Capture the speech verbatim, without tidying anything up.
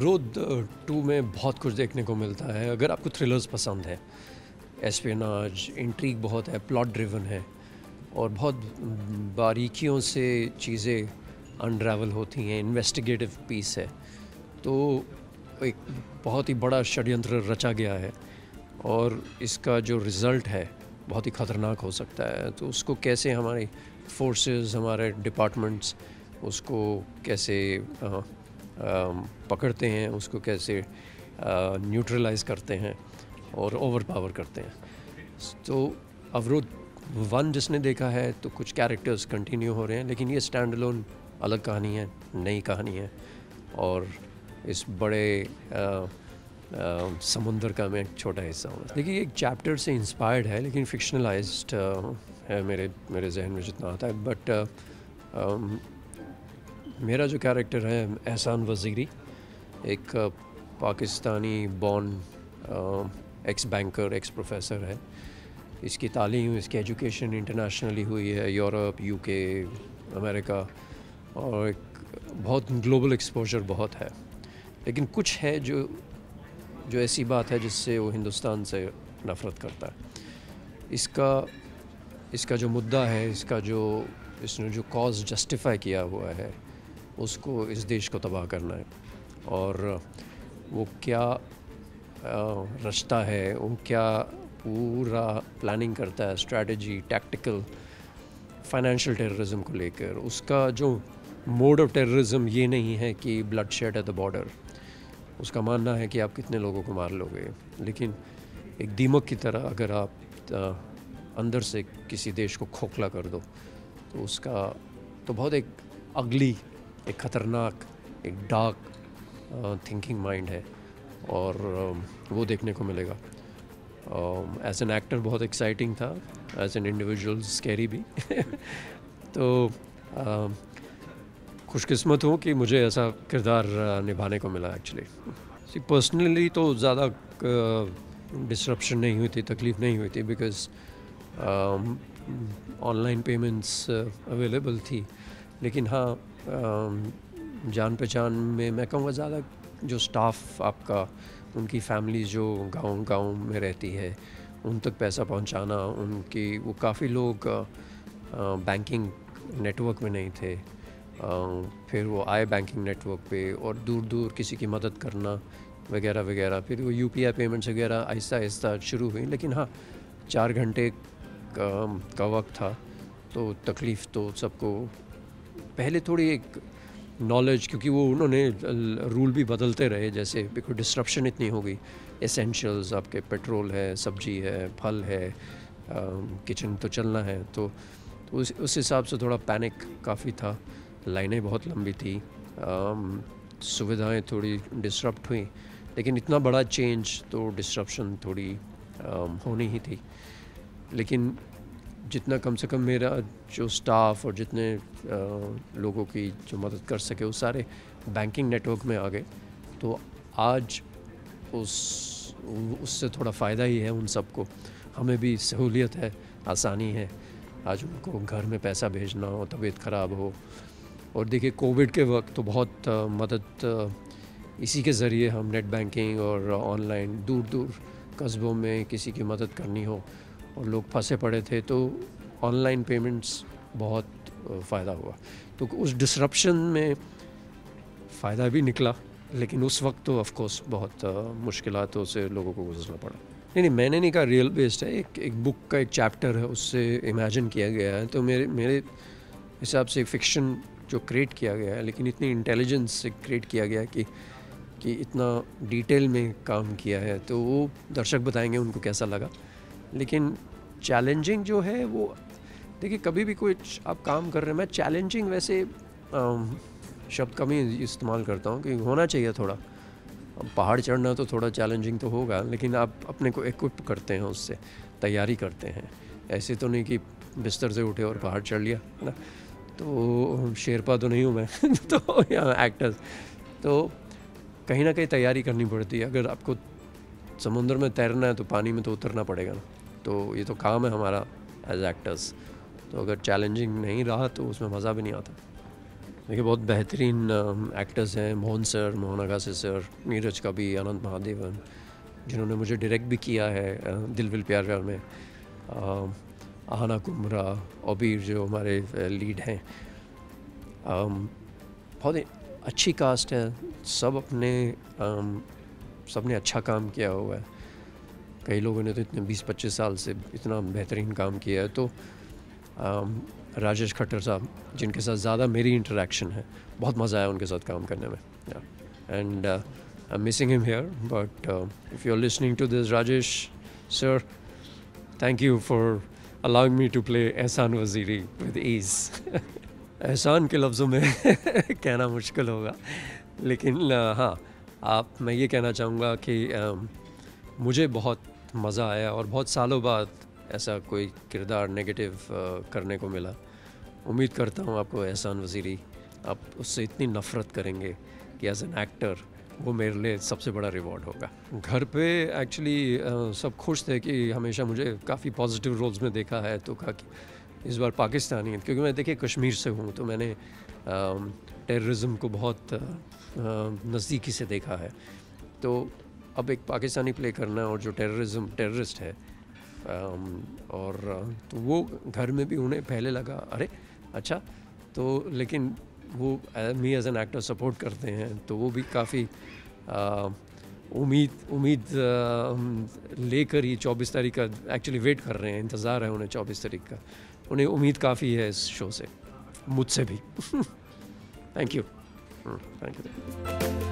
अवरोध टू में बहुत कुछ देखने को मिलता है। अगर आपको थ्रिलर्स पसंद है, एस्पियोनाज, इंट्रीग बहुत है, प्लॉट ड्रिवन है और बहुत बारीकियों से चीज़ें अनरावल होती हैं, इन्वेस्टिगेटिव पीस है, तो एक बहुत ही बड़ा षड्यंत्र रचा गया है और इसका जो रिज़ल्ट है बहुत ही ख़तरनाक हो सकता है। तो उसको कैसे हमारे फोर्सेस, हमारे डिपार्टमेंट्स उसको कैसे आ, आ, पकड़ते हैं, उसको कैसे न्यूट्रलाइज करते हैं और ओवर पावर करते हैं। तो अवरोध वन जिसने देखा है तो कुछ कैरेक्टर्स कंटिन्यू हो रहे हैं, लेकिन ये स्टैंड अलोन अलग कहानी है, नई कहानी है और इस बड़े आ, आ, समुंदर का मैं एक छोटा हिस्सा हूँ। देखिए एक चैप्टर से इंस्पायर्ड है लेकिन फिक्शनलाइज्ड है मेरे मेरे जहन में जितना आता है। बट मेरा जो कैरेक्टर है एहसान वज़ीरी, एक Pakistani born ex banker, ex professor है। इसकी तालीम, इसकी एजुकेशन इंटरनेशनली हुई है, यूरोप, यूके, अमेरिका, और एक बहुत ग्लोबल एक्सपोजर बहुत है। लेकिन कुछ है जो जो ऐसी बात है जिससे वो हिंदुस्तान से नफ़रत करता है। इसका इसका जो मुद्दा है, इसका जो इसने जो कॉज जस्टिफाई किया हुआ है, उसको इस देश को तबाह करना है। और वो क्या रचता है, वो क्या पूरा प्लानिंग करता है, स्ट्रैटेजी, टैक्टिकल, फाइनेंशियल टेररिज्म को लेकर। उसका जो मोड ऑफ टेररिज्म ये नहीं है कि bloodshed at the border. उसका मानना है कि आप कितने लोगों को मार लोगे, लेकिन एक दीमक की तरह अगर आप आ, अंदर से किसी देश को खोखला कर दो तो उसका तो बहुत एक अगली, एक ख़तरनाक, एक डार्क थिंकिंग माइंड है और uh, वो देखने को मिलेगा। एज एन एक्टर बहुत एक्साइटिंग था, एज एन इंडिविजुअल स्कैरी भी तो uh, खुशकिस्मत हूँ कि मुझे ऐसा किरदार uh, निभाने को मिला एक्चुअली। पर्सनली तो ज़्यादा डिसरप्शन uh, नहीं हुई थी, तकलीफ़ नहीं हुई थी, बिकॉज़ ऑनलाइन पेमेंट्स अवेलेबल थी। लेकिन हाँ, uh, जान पहचान में मैं कहूँगा ज़्यादा जो स्टाफ आपका, उनकी फैमिली जो गांव गांव में रहती है, उन तक पैसा पहुंचाना, उनकी वो काफ़ी लोग बैंकिंग नेटवर्क में नहीं थे, आ, फिर वो आए बैंकिंग नेटवर्क पे और दूर दूर किसी की मदद करना वगैरह वगैरह। फिर वो यूपीआई पेमेंट्स वगैरह आहिस्ता आहिस्ता शुरू हुई। लेकिन हाँ, चार घंटे का, का वक्त था तो तकलीफ़ तो सबको पहले थोड़ी एक नॉलेज, क्योंकि वो उन्होंने रूल भी बदलते रहे, जैसे बिकॉज डिस्ट्रप्शन इतनी हो गई। एसेंशियल्स आपके पेट्रोल है, सब्जी है, फल है, किचन तो चलना है, तो, तो उस उस हिसाब से थोड़ा पैनिक काफ़ी था। लाइनें बहुत लंबी थी, सुविधाएं थोड़ी डिस्टर्प्ट हुई, लेकिन इतना बड़ा चेंज तो डिस्ट्रप्शन थोड़ी होनी ही थी। लेकिन जितना कम से कम मेरा जो स्टाफ और जितने आ, लोगों की जो मदद कर सके वो सारे बैंकिंग नेटवर्क में आ गए। तो आज उस उससे थोड़ा फ़ायदा ही है उन सबको, हमें भी सहूलियत है, आसानी है। आज उनको घर में पैसा भेजना हो, तबीयत ख़राब हो, और देखिए कोविड के वक्त तो बहुत आ, मदद आ, इसी के ज़रिए हम नेट बैंकिंग और ऑनलाइन दूर दूर कस्बों में किसी की मदद करनी हो और लोग फंसे पड़े थे, तो ऑनलाइन पेमेंट्स बहुत फ़ायदा हुआ। तो उस डिसरप्शन में फ़ायदा भी निकला, लेकिन उस वक्त तो ऑफ कोर्स बहुत मुश्किलातों से लोगों को गुजरना पड़ा। नहीं नहीं, मैंने नहीं कहा, रियल बेस्ड है। एक एक बुक का एक चैप्टर है, उससे इमेजिन किया गया है। तो मेरे मेरे हिसाब से फ़िक्शन जो क्रिएट किया गया है, लेकिन इतनी इंटेलिजेंस से क्रिएट किया गया है कि कि इतना डिटेल में काम किया है, तो वो दर्शक बताएंगे उनको कैसा लगा। लेकिन चैलेंजिंग जो है वो, देखिए कभी भी कोई आप काम कर रहे हैं, मैं चैलेंजिंग वैसे शब्द कम ही इस्तेमाल करता हूँ कि होना चाहिए थोड़ा। अब पहाड़ चढ़ना तो थोड़ा चैलेंजिंग तो होगा, लेकिन आप अपने को इक्विप करते हैं, उससे तैयारी करते हैं। ऐसे तो नहीं कि बिस्तर से उठे और पहाड़ चढ़ लिया, है ना। तो शेरपा तो नहीं हूँ मैं तो यहाँ एक्टर्स, तो कहीं ना कहीं तैयारी करनी पड़ती है। अगर आपको समुद्र में तैरना है तो पानी में तो उतरना पड़ेगा ना। तो ये तो काम है हमारा एज एक्टर्स। तो अगर चैलेंजिंग नहीं रहा तो उसमें मज़ा भी नहीं आता। देखिए बहुत बेहतरीन एक्टर्स हैं, मोहन सर, मोहन अगासी सर, नीरज का भी, अनंत महादेवन, जिन्होंने मुझे डायरेक्ट भी किया है अ, दिल विल प्यार व्यार में, अ, आहना कुमरा, ओबीर जो हमारे लीड हैं। अम, बहुत ही अच्छी कास्ट है, सब अपने अम, सब ने अच्छा काम किया हुआ है। कई लोगों ने तो इतने बीस पच्चीस साल से इतना बेहतरीन काम किया है। तो अम, राजेश खट्टर साहब, जिनके साथ ज़्यादा मेरी इंटरेक्शन है, बहुत मज़ा आया उनके साथ काम करने में। And I am missing him here, but if you are listening to this, Rajesh sir, thank you for allowing me to play Ehsaan Waziri with ease. एहसान के लफ्ज़ों में कहना मुश्किल होगा, लेकिन uh, हाँ, आप मैं ये कहना चाहूँगा कि uh, मुझे बहुत मज़ा आया और बहुत सालों बाद ऐसा कोई किरदार नेगेटिव करने को मिला। उम्मीद करता हूँ आपको एहसान वज़ीरी, आप उससे इतनी नफ़रत करेंगे कि एज एन एक्टर वो मेरे लिए सबसे बड़ा रिवॉर्ड होगा। घर पे एक्चुअली सब खुश थे कि हमेशा मुझे काफ़ी पॉजिटिव रोल्स में देखा है, तो कहा कि इस बार पाकिस्तानी, क्योंकि मैं देखिए कश्मीर से हूँ, तो मैंने टेररिज्म को बहुत नज़दीकी से देखा है। तो अब एक पाकिस्तानी प्ले करना और जो टेररिज्म टेररिस्ट है, Um, और तो वो घर में भी उन्हें पहले लगा अरे अच्छा, तो लेकिन वो me as an actor support करते हैं, तो वो भी काफ़ी उम्मीद उम्मीद लेकर ही चौबीस तारीख का एक्चुअली वेट कर रहे हैं, इंतज़ार है उन्हें चौबीस तारीख का। उन्हें उम्मीद काफ़ी है इस शो से, मुझसे भी। Thank you, thank you.